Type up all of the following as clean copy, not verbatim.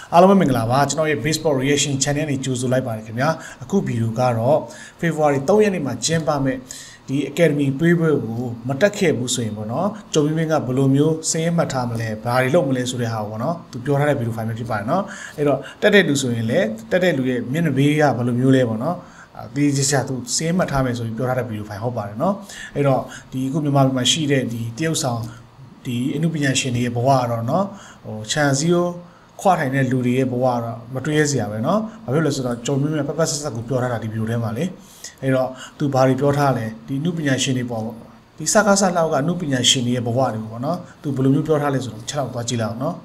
အားလုံးပဲမင်္ဂလာပါကျွန်တော်ရဲ့ baseball reaction channel နဲ့ကြိုဆိုလိုက်ပါတယ်ခင်ဗျာအခုဗီဒီယိုကတော့ February 3 ရက်နေ့မှာကျင်းပမဲ့ဒီ Academy ပေးပွဲကိုမတက်ခဲ့ဘူးဆိုရင်ပေါ့နော်ကျော်မင်းမင်းကဘယ်လိုမျိုးစင်းရမှတ်ထားမလဲဘာတွေလုပ်မလဲဆိုတဲ့ဟာပေါ့နော်သူပြောထားတဲ့ဗီဒီယိုဖိုင်ပဲဖြစ်ပါတယ်နော်အဲ့တော့တက်တဲ့လူဆိုရင်လည်းတက်တဲ့လူရဲ့မျက်နှာဘေးကဘယ်လိုမျိုးလဲပေါ့နော်ဒီစစသူစင်းမှတ်ထားမယ်ဆိုပြီးပြောထားတဲ့ဗီဒီယိုဖိုင်ဟုတ်ပါတယ်နော်အဲ့တော့ဒီအခုမြန်မာပြည်မှာရှိတဲ့ဒီတရုတ်ဆောင်ဒီအနုပညာရှင်တွေရဲ့ဘဝကတော့နော်ဟိုခြံစည်းကိုခွာထိုင်တဲ့လူတွေရဲ့ဘဝကတော့မတွေးရစရာပဲเนาะဘာဖြစ်လို့လဲဆိုတော့ကြုံမြင့်မြတ်ပတ်ဆက်ကိုပြောထားတာဒီဗီဒီယိုထဲမှာလေအဲ့တော့သူဘာတွေပြောထားလဲဒီအနုပညာရှင်တွေပေါ့ဒီစကားဆက်လောက်ကအနုပညာရှင်တွေရဲ့ဘဝတွေပေါ့เนาะသူဘယ်လိုမျိုးပြောထားလဲဆိုတော့ချက်တော့သွားကြည့်လိုက်အောင်เนาะ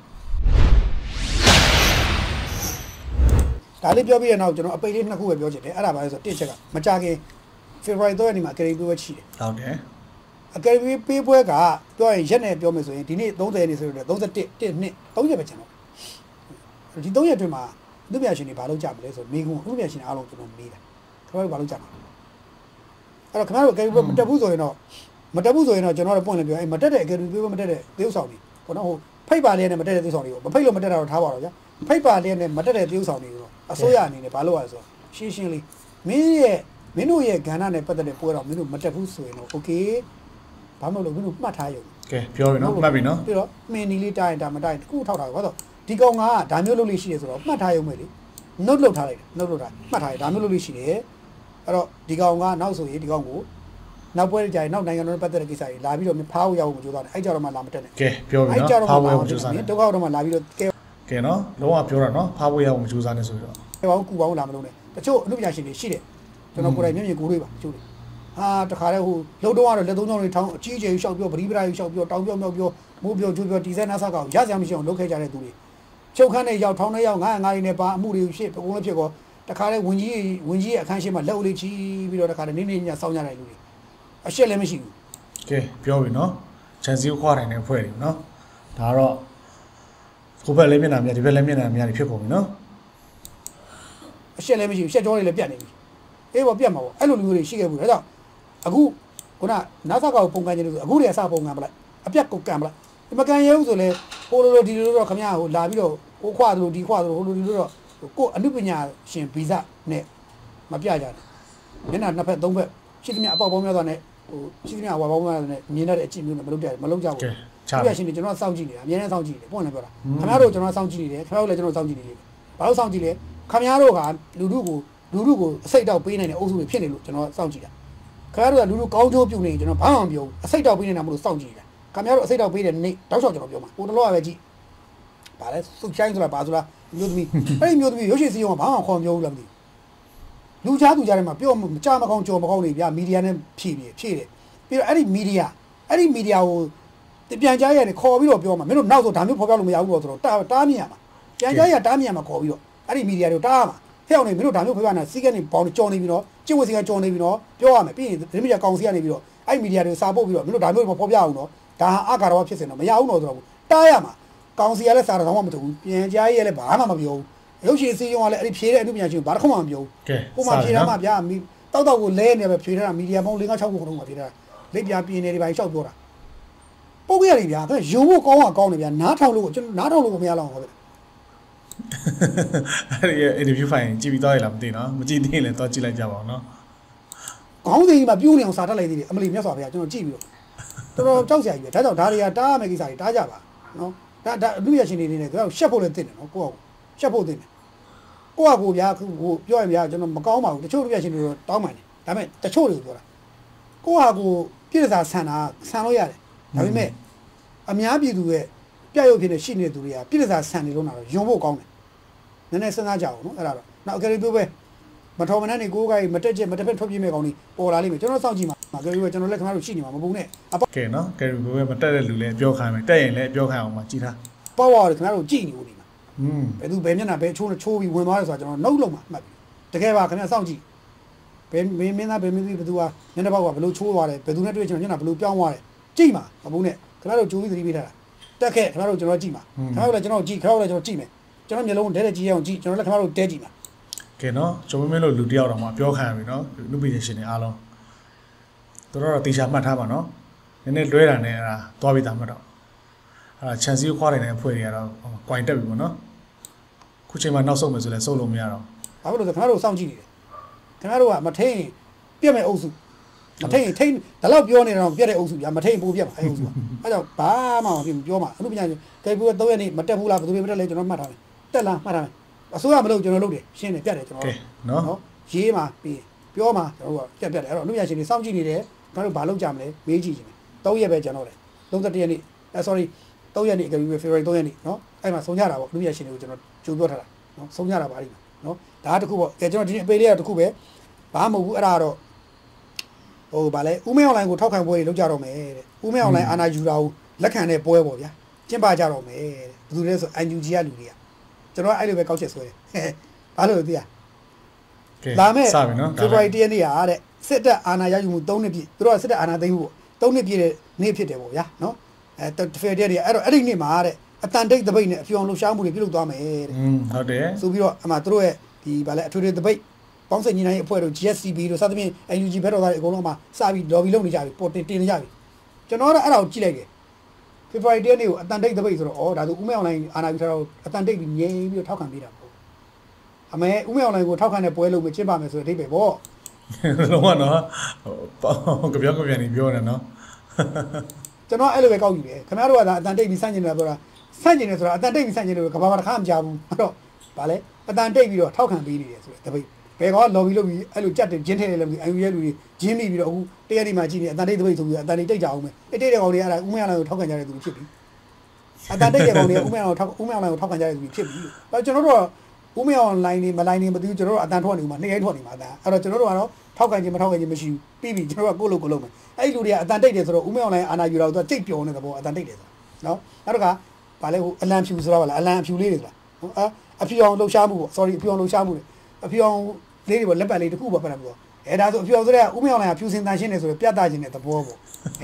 ဒါလေးပြောပြီးတဲ့နောက်ကျွန်တော်အပိတ်လေးနှစ်ခုပဲပြောချင်တယ်အဲ့ဒါပါလဲဆိုတစ်ချက်ကမကြခင် February 3 ရက်နေ့မှာ Academy ပေးပွဲရှိတယ်ဟုတ်တယ် Academy ပေးပွဲကပြောရင်ရက်နဲ့ပြောမယ်ဆိုရင်ဒီနေ့30ရက်နေ့ဆိုတော့31 1 2 3ရက်ပဲကျွန်တော်ဒီ3ရက်အတွင်းမှာအနုပညာရှင်တွေဘာလုပ်ကြမလဲဆိုတော့မိကုန်းအနုပညာရှင်အားလုံးကျွန်တော်မေးတယ်ခင်ဗျားတို့ဘာလုပ်ကြမှာအဲ့တော့ခင်ဗျားတို့ Academy မတက်ဘူးဆိုရင်တော့ကျွန်တော်တို့ပွင့်လည်းပြောအဲ့မတက်တဲ့ Academy ပေးပွဲမတက်တဲ့သေုပ်ဆောင်တွေပေါ့နော်ဟိုဖိတ်ပါလေးနဲ့မတက်တဲ့သေုပ်ဆောင်တွေကိုမဖိတ်လို့မတက်တာတော့ထားပါတော့ဗျာဖိတ်ပါလေးနဲ့မတက်တဲ့သေုပ်ဆောင်တွေတော့အစိုးရအနေနဲ့ဘာလုပ်ရလဲဆိုတော့ရှင်းရှင်းလေးမင်းတို့ရဲ့ကဏ္ဍနဲ့ပတ်သက်တဲ့ပွဲတော့မင်းတို့မတက်ဘူးဆိုရင်တော့ okay ဘာမှမလုပ်ဘူးမင်းတို့မှတ်ထားရုံကဲပြောပြီနော်မှတ်ပြီနော်ပြီးတော့မင်းနီလေးတိုင်းဒါမတိုင်းတခုထောက်တာဘာလို့ဒီကောင်ကဒါမျိုးလုပ်လို့ရှိတယ်ဆိုတော့မှတ်ထားရုံပဲလေ note လုပ်ထားလိုက်တယ် note လုပ်ထားမှတ်ထားရဒါမျိုးလုပ်လို့ရှိတယ်အဲ့တော့ဒီကောင်ကနောက်ဆိုရင်ဒီကောင်ကိုနောက်ပွဲကြိုင်နောက်နိုင်ငံတော်ပတ်သက်တဲ့ကိစ္စတွေလာပြီးတော့ဖားဖို့ရဖို့မကြိုးစားနဲ့အဲ့ကြတော့မှလာမတက်နဲ့ကဲပြောပြီနော်ဖားဖို့ရဖို့မကြိုးစားနဲ့ဒုက္ခတော့မှလာပြီးတော့ကဲနော်လုံးဝပြောတာနော်ဖားဖို့ရဖို့မကြိုးစားနဲ့ဆိုတော့အဲ့ဘာကူပေါင်းလာမလို့နဲ့တချို့အမှုပညာရှင်တွေရှိတယ်ကျွန်တော်ကိုယ်တိုင်မျက်မြင်ကိုယ်တွေ့ပါတချို့ဟာတခါတည်းဟိုလှုပ်တော့ကတော့လက်သုံးချောင်းတွေထောင်းအကြီးအကျယ်ကြီးရှောက်ပြောပရိပရာကြီးရှောက်ပြောတောင်ပြောမြောက်ပြောမိုးပြောကျိုးပြောဒီဇိုင်းနာဆာကောင်ရစရာမရှိအောင်လုပ်ခဲ့ကြတဲ့သူတွေချုပ်ခန်းနဲ့ရောက်ထောင်းနဲ့ရောက်900တွေနဲ့ပါအမှုတွေဖြစ်ပုံလုံးဖြစ်ကောတခါတည်းဝင်ကြီးရဲ့အခန်းရှိမှလက်ဦးလေးချီပြီးတော့တခါတည်းနေညစောင်းကြတဲ့လူတွေအရှက်လည်းမရှိဘူးကဲပြောပြီနော်ခြံစည်းခွာတိုင်းနဲ့ဖွဲ့တယ်နော်ဒါတော့ကိုယ်ဘက်လည်းမျက်နှာများဒီဘက်လည်းမျက်နှာများတွေဖြစ်ကုန်ပြီနော်အရှက်လည်းမရှိဘူးရှက်ကြောတွေလည်းပြတ်နေပြီအေးဘောပြတ်မှာပေါ့အဲ့လိုလူတွေရှိခဲ့ဘူးဒါကြောင့်အခုခုနနာဆာကောင်ပုံကန်နေလို့အခုတည်းအစပုံကန်ပလိုက်အပြတ်ကိုကန်ပလိုက်ဒီမကန်ရဲဘူးဆိုလဲဟိုလိုဒီလိုတော့ခမရဟိုလာပြီးတော့ဟိုခွာသလိုဒီခွာသလိုဟိုလိုဒီလိုတော့ကိုအနုပညာရှင်ဗီဇနဲ့မပြကြဘူးမျက်နှာနှစ်ဖက်သုံးဖက်ရှိသမျှအပေါက်ပေါင်းများစွာနဲ့ဟိုရှိသမျှဝါပေါင်းများစွာနဲ့မြင်တဲ့အကြည့်မျိုးနဲ့မလုပ်ကြဘူးမလုပ်ကြဘူးပြရှင်တွေကျွန်တော်စောင့်ကြည့်နေတာအများနဲ့စောင့်ကြည့်တယ်ပွင့်လည်းပြောတာခင်ဗျားတို့ကျွန်တော်စောင့်ကြည့်နေတယ်ခင်ဗျားတို့လည်းကျွန်တော်စောင့်ကြည့်နေတယ်ဘာလို့စောင့်ကြည့်လဲခင်ဗျားတို့ကလူထုကိုအစိတ်တောက်ပေးနိုင်တဲ့အုပ်စုတွေဖြစ်နေလို့ကျွန်တော်စောင့်ကြည့်တာခင်ဗျားတို့ကလူထုကောင်းကျိုးပြုနေရင်ကျွန်တော်ဘာမှမပြောဘူးအစိတ်တောက်ပေးနေတာမလို့စောင့်ကြည့်နေတာခင်ဗျားတို့အစိတ်တောက်ပေးတဲ့နေ့တောက်လျှောက်ကျွန်တော်ပြောမှာဟိုတလောကပဲကြည့်ဘာလဲစုချိုင်းဆိုတာဘာဆိုတာမျိုးသမီးအဲ့ဒီမျိုးသမီးရုပ်ရှင်စီးရုံကဘာမှခေါ်မပြောဘူးလားမသိလူချားသူကြားထဲမှာပြောမကြမကောင်းကြော်မကောင်းနေဗျာမီဒီယာနဲ့ဖြည့်တယ်ပြီးတော့အဲ့ဒီမီဒီယာကိုပြန်ကြားရတယ်ခေါ်ပြီးတော့ပြောမှာမင်းတို့နောက်ဆိုဒါမျိုးဖော်ပြလို့မရဘူးတော့ဆိုတော့တားမြင်ရမှာပြန်ကြားရတားမြင်ရမှာခေါ်ပြီးတော့အဲ့ဒီမီဒီယာတွေကိုတားရမှာဖျောက်နေမင်းတို့ဒါမျိုးဖော်ပြနေတာစီးကနေပေါင်းကြော်နေပြီးတော့ကျင့်ဝတ်စီကကြော်နေပြီးတော့ပြောရမယ်ပြီးရင်ဒီမီဒီယာကောင်စီကနေပြီးတော့အဲ့ဒီမီဒီယာတွေကိုစာပို့ပြီးတော့မင်းတို့ဒါမျိုးဖော်ပြအောင်တော့ဒါဟာအကာတော်ဖြစ်စင်တော့မရဘူးတော့ဆိုတော့တားရမှာကောင်စီကလည်းစာတော်မှမတူဘူးပြန်ကြားရလည်းဘာမှမပြောဘူးရုပ်ရှင်စီးရုံကလည်းအဲ့ဒီဖြေတဲ့အမှုပညာရှင်ဘာတစ်ခုမှမပြောဘူးကိုမှဖြေထားမှဗျာတောက်ကိုလဲနေပဲဖြေထားတာမီဒီယာပေါင်း5 6ခုခုလုံးမှာဖြေထားတာလက်ပြပြင်းနေတယ်ဗျာရှောက်ပြောတာပုတ်ခဲ့ရတယ်ဗျာဒါရုံဖို့ကောင်းတယ်ဗျာနားထောင်လို့ကျွန်တော်နားထောင်လို့မရလောက်ဟောဗျာအဲ့ဒီ interview file ကြည့်ပြီးသွားရလားမသိနော်မကြည့်သေးရင်လည်းသွားကြည့်လိုက်ကြပါဦးနော်ခေါင်းစဉ်ကြီးမှာပြိုးနေအောင်စာတက်လိုက်သေးတယ်အမလီမြတ်စွာဘုရားကျွန်တော်ကြည့်ပြီးတော့တော်ကြောက်စရာကြီးပဲဒါကြောင့်ဒါတွေကတားရမယ့်ကိစ္စတွေတားကြပါနော်ဒါအမှုရရှင်တွေနေတယ်သူကရှက်ဖို့လည်းသိတယ်နော်ကိုယ့်ကိုရှက်ဖို့သိတယ်ကိုယ့်ကိုဗျာကိုပြောရင်ဗျာကျွန်တော်မကောင်းပါဘူးတချို့လူရရှင်တွေတော့တောင်းပန်တယ်ဒါပေမဲ့တချို့တွေကိုပြောတာကိုယ့်ဟာကိုပြည့်စားဆန်လို့ရတယ်ဒါပေမဲ့အများပြည်သူရဲ့ပြရုပ်ဖြစ်နေရှိနေတဲ့သူတွေကပြည့်စားဆန်နေလို့တော့ယုံဖို့ကောင်းတယ်နည်းနည်းစဉ်းစားကြအောင်နော်အဲ့ဒါတော့နောက်အကယ်ဒမီပဲမထော်မနဲ့နေကိုယ်ကမတက်ချက်မတက်ဖက်ထွက်ပြေးမဲ့ကောင်းနေပေါ်လာလိမ့်မယ်ကျွန်တော်စောင့်ကြည့်မှာအကယ်ဒမီပဲကျွန်တော်လက်ခင်ဗျားတို့ရှိနေမှာမပုံနဲ့ကဲနော်ကယ်ဒမီပဲမတက်တဲ့လူလည်းပြောခိုင်းမယ်တက်ရင်လည်းပြောခိုင်းအောင်မှာကြည်ထားပေါ့ပေါ့ခင်ဗျားတို့ကြည့်နေဦးနေမှာဘယ်သူဘယ်မျက်နှာဘယ်ချိုးပြီးဝင်သွားတယ်ဆိုတာကျွန်တော်နှုတ်လုံးမှာမှတ်ပြီတကယ်ပါခင်ဗျားစောင့်ကြည့်ဘယ်မင်းသားဘယ်မင်းသမီးဘယ်သူကမျက်နှာပေါက်ကဘယ်လိုချိုးသွားတယ်ဘယ်သူနဲ့တွေ့ချင်မျက်နှာဘယ်လိုပြောင်းသွားတယ်ကြည့်မှာမပုံနဲ့ခင်ဗျားတို့ကြိုးပြီးသတိပေးထားတာတက်ခဲ့ခင်ဗျားတို့ကျွန်တော်ကြည့်မှာခင်ဗျားတို့လည်းကျွန်တော်ကြည့်ခင်ဗျားတို့လည်းကျွန်တော်ကြည့်မယ်ကျွန်တော်မျိုးလုံးတဲကြည့်အောင်ကြည့်ကျွန်တော်လည်းခင်ဗျားတို့တဲကြည့်မှာကဲနော်ကျွန်တော်မင်းတို့လူတယောက်တော့မှပြောခံရပြီနော်လူပီရှင်တွေအားလုံးတို့တော့တေချာမှတ်ထားပါနော်နည်းနည်းလွဲတာနဲ့အဲ့ဒါသွားပြီးသားမှတ်တော့အဲ့ဒါခြံစည်းခွားတယ်နဲ့အဖွဲ့တွေကတော့ကွိုင်တက်ပြီပေါ့နော်ခုချိန်မှာနောက်ဆုံးမယ်ဆိုလဲဆုံးလို့မရတော့ဘာလို့လဲဆိုခင်ဗျားတို့စောင့်ကြည့်နေတယ်ခင်ဗျားတို့ကမထိန်ပြက်မဲ့အုပ်စုမထိန်ထိန်ဒါတော့ပြောနေတော့ပြက်တဲ့အုပ်စုဗျာမထိန်ပိုးပြက်ပါအဲအုပ်စုအဲကြောင့်ဘာမှမဖြစ်ပြောမှာအမှုပညာရှင်ကေပူ3ရက်နေ့မတက်ဘူးလားဘယ်သူတွေမတက်လဲကျွန်တော်မှတ်ထားတယ်တက်လားမှတ်ထားတယ်အစိုးရမလုပ်ကျွန်တော်လုပ်တယ်ရှင်းတယ်ပြတ်တယ်ကျွန်တော်နော်ရေးမှာပြီးပြောမှာကျွန်တော်ကပြတ်တယ်အဲ့တော့အမှုပညာရှင်တွေစောင့်ကြည့်နေတယ်ခင်ဗျားတို့ဘာလုပ်ကြမလဲမေးကြည့်ခြင်း3ရက်ပဲကျွန်တော်တယ်31ရက်နေ့sorry 3ရက်နေ့အကယ်၍ February 3ရက်နေ့နော်အဲ့မှာဆုံးကြတာပေါ့လူပြရှင်တွေကိုကျွန်တော်ကြိုပြောထားတာနော်ဆုံးကြတာပါလိမ့်မယ်နော်ဒါတခုပေါ့ကဲကျွန်တော်ဒီနေ့အပေးလေးကတခုပဲဘာမှမဟုတ်ဘူးအဲ့ဒါတော့ဟိုဗာလဲဦးမင်းအွန်လိုင်းကိုထောက်ခံပွဲတွေလုပ်ကြတော့မယ်တဲ့ဦးမင်းအွန်လိုင်းအာနာယူတာကိုလက်ခံတဲ့ပွဲပေါ့ဗျာကျင်းပကြတော့မယ်တဲ့ဘယ်သူလဲဆို NUG ကလူတွေကကျွန်တော်အဲ့လိုပဲကောက်ချက်ဆွဲတယ်ဘာလို့လဲသိရလာမယ် February 1ရက်နေ့ဟာတဲ့စစ်တပ်အာဏာရယူမှု3နှစ်ပြည့်သူတို့ကစစ်တပ်အာဏာသိမ်းမှုပေါ့3နှစ်ပြည့်တဲ့နေ့ဖြစ်တယ်ပေါ့ဗျာနော်ဖေတဲ့တွေအဲ့တော့အဲ့ဒီနေ့မှာတဲ့အတန်တိတ်တပိတ်နဲ့အပြောင်းလှူရှားမှုတွေပြုလုပ်သွားမယ်တဲ့ဟုတ်တယ်ဆိုပြီးတော့အမှသူတို့ရဲ့ဒီဗာလဲအထွေထွေတပိတ်ပေါင်းစပ်ညီနိုင်ရေးအဖွဲ့တို့ GSCB တို့စသဖြင့် NUG ဘက်တော်သားတွေအကုန်လုံးမှစပြီး lobby လုပ်နေကြပြီပေါ်တင်နေကြပြီကျွန်တော်ကတော့အဲ့ဒါကိုကြည့်လိုက်တယ် February 1နေ့ကိုအတန်တိတ်တပိတ်ဆိုတော့ဩဒါဆိုဦးမဲအွန်လိုင်းအာဏာယူထားတော့အတန်တိတ်ပြီးငြိမ်ပြီးတော့ထောက်ခံပေးတာပေါ့အမေဦးမဲအွန်လိုင်းကိုထောက်ခံတဲ့ပွဲလုပ်မယ်ကျင်းပမယ်ဆိုတဲ့အဓိပ္ပာယ်ပေါ့လုံးဝနော်ကြပြောကြပြန်နေပြောနေနော်ကျွန်တော်အဲ့လိုပဲကောက်ယူတယ်ခင်ဗျားတို့ကဒါအတန်တိတ်ပြီးစန့်ကျင်တယ်ဆိုတာစန့်ကျင်တယ်ဆိုတာအတန်တိတ်ပြီးစန့်ကျင်တယ်ကဘာမှတစ်ခါမကြားဘူးအဲ့တော့ဗာလဲအတန်တိတ်ပြီးတော့ထောက်ခံပေးနေတယ်ဆိုတဲ့တပိတ်ဘယ်ကော lobby လုပ်ပြီးအဲ့လိုကြက်တင်ဂျင်းထဲတယ်လည်းမသိအယူရဲလူတွေဂျင်းမိပြီးတော့အခုတရက်ဒီမှာကြည့်နေအတန်တိတ်တပိတ်ဆိုပြီးအတန်တိတ်တိတ်ကြအောင်မယ်အဲ့တိတ်တဲ့ကောင်တွေအဲ့ဒါဦးမရလာကိုထောက်ခံကြတဲ့သူတွေဖြစ်ပြီအတန်တိတ်တဲ့ကောင်တွေကဦးမရလာကိုထောက်ခံကြတဲ့သူတွေဖြစ်ပြီအဲ့ကျွန်တော်တို့ကဦးမရ online နေမ line နေမသိဘူးကျွန်တော်တို့အတန်ထွက်နေမှာနှစ်ရိုက်ထွက်နေမှာအတန်အဲ့တော့ကျွန်တော်တို့ကတော့ထောက်ခံခြင်းမထောက်ခံခြင်းမရှိဘူးပြီးပြီကျွန်တော်ကကိုယ့်လိုကိုလုပ်မယ်အဲ့လူတွေကအတန်တိတ်တယ်ဆိုတော့ဦးမ online အာနာယူတာတော့တိတ်ပျော်နေတဲ့ဘောအတန်တိတ်တယ်ဆိုတာနော်နောက်ကဗာလဲဟိုအလံဖြူဆိုတာဗာလားအလံအဖြူလေးတွေဆိုတာအဖြူအောင်လှုပ်ရှားမှုပေါ့ sorry အဖြူအောင်လှုပ်ရှားမှုတွေအဖြူအောင်လေးတွေပေါ့လက်ပတ်လေးတစ်ခုပေါ့ပတ်တယ်ပေါ့အဲဒါဆိုအဖြူအောင်ဆိုတဲ့ဦးမ online ကဖြူစင်တန်ရှင်းနေဆိုတော့ပြတ်သားခြင်းတဲ့သဘောပေါ့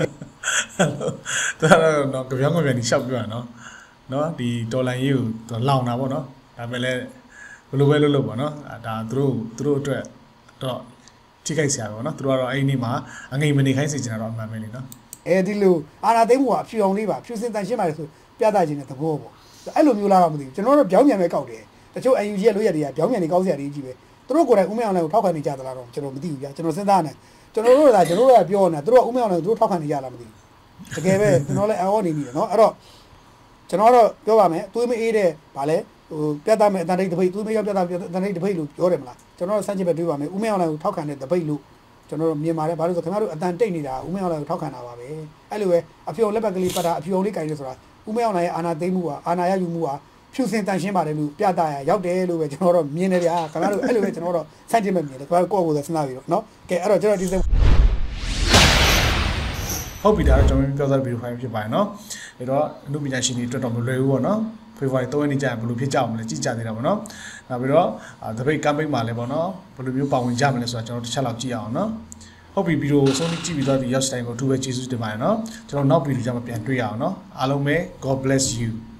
ဒါတော့ကြပြောကြပြန်ဒီရှောက်ပြောရနော်ဒီဒေါ်လာရေးကိုလောင်တာပေါ့နော်ဒါပေမဲ့လည်းဘယ်လိုပဲလုပ်ပေါ့နော်ဒါသူတို့အတွက်တော့ထိခိုက်စရာပေါ့နော်သူတို့ကတော့အဲ့ဒီနေ့မှာအငိမ့်မနေခိုင်းစေချင်တာတော့အမှန်ပဲလေနော်အဲဒီလိုအာနာသိမ်းမှုကအဖြူအောင်လေးပါဖြူစင်တန်ရှင်းပါလေဆိုပြတ်သားခြင်းတဲ့သဘောပေါ့အဲ့လိုမျိုးလားတော့မသိဘူးကျွန်တော်တို့ပြောင်းပြန်ပဲကောက်တယ်တချို့ NUG ရဲ့လို့ရတွေကပြောင်းပြန်နေကောက်စရာတွေကြီးပဲသူတို့ကိုယ်တိုင်ဦးမအောင်လည်းထောက်ခံနေကြသလားတော့ကျွန်တော်မသိဘူးဗျာကျွန်တော်စဉ်းစားနေကျွန်တော်တို့ကပြောနေတာသူတို့ကဦးမအောင်လည်းသူတို့ထောက်ခံနေကြလားမသိဘူးတကယ်ပဲကျွန်တော်လည်းအော်နေပြီနော်အဲ့တော့ကျွန်တော်တော့ပြောပါမယ်သွေးမအေးတဲ့ဗာလဲဟိုပြတ်သားမဲ့အတန်တိတ်တပိတ်သွေးမရောက်ပြတ်သားအတန်တိတ်တပိတ်လို့ပြောတယ်မလားကျွန်တော်တို့စမ်းချစ်ပဲတွေးပါမယ်ဦးမအောင်လည်းထောက်ခံတဲ့တပိတ်လို့ကျွန်တော်တို့မြင်ပါတယ်ဘာလို့ဆိုခင်ဗျားတို့အတန်တိတ်နေတာဦးမအောင်လည်းထောက်ခံတာပါပဲအဲ့လိုပဲအဖြူလက်ပတ်ကလေးပတ်တာအဖြူလေးကင်နေဆိုတာဦးမအောင်လည်းအာနာသိမ်းမှုဟာအာနာရယူမှုဟာဖြူစင်တန်ရှင်းပါတယ်လို့ပြတာရရောက်တယ်လို့ပဲကျွန်တော်တို့မြင်နေကြခင်ဗျားတို့အဲ့လိုပဲကျွန်တော်တို့စမ်းချစ်မဲ့မြင်တယ်ကိုယ့်ကိုယ်စဉ်းစားပြီးတော့နော်ကဲအဲ့တော့ကျွန်တော်ဒီဟုတ်ပြီဒါတော့ကျွန်တော်ပြောသားဗီဒီယိုဖိုင်ဖြစ်ပါတယ်နော်အဲ့တော့အမှုပညာရှင်တွေအတွက်တော့မလွယ်ဘူးပေါ့နော်ဖေဖော်ဝါရီ3ရက်နေ့ကျရင်ဘယ်လိုဖြစ်ကြအောင်လဲကြည့်ကြသေးတာပေါ့နော်နောက်ပြီးတော့တပိတ်ကမ်ပိန်းမှာလည်းပေါ့နော်ဘယ်လိုမျိုးပါဝင်ကြမလဲဆိုတာကျွန်တော်တစ်ချက်လောက်ကြည့်အောင်နော်ဟုတ်ပြီဗီဒီယိုအဆုံးထိကြည့်ပြီးတော့ဒီ ရောက်စတိုင်းကိုအထူးပဲကျေးဇူးတင်ပါတယ်နော်ကျွန်တော်နောက်ဗီဒီယိုကြမှာပြန်တွေ့ရအောင်နော်အားလုံးပဲ God bless you